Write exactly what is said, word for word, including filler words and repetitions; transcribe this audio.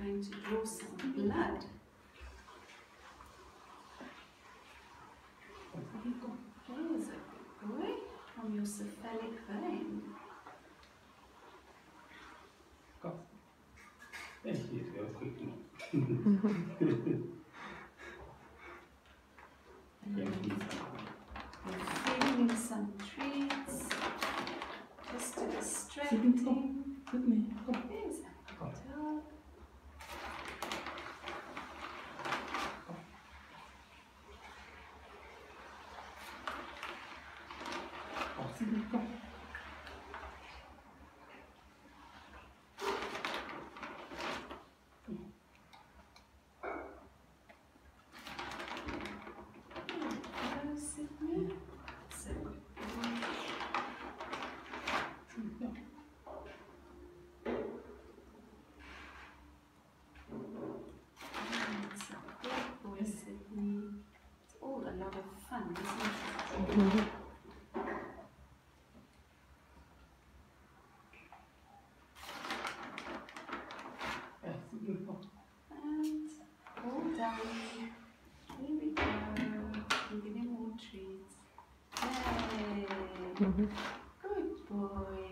going to draw some blood. There's a good boy from your cephalic vein. Thank you, go quickly. We're feeding him some treats just to distract him. There's a dog. It's all a lot of fun, isn't it? Mm-hmm. And all done. Here we go. We're giving more treats. Yay! Mm-hmm. Good boy.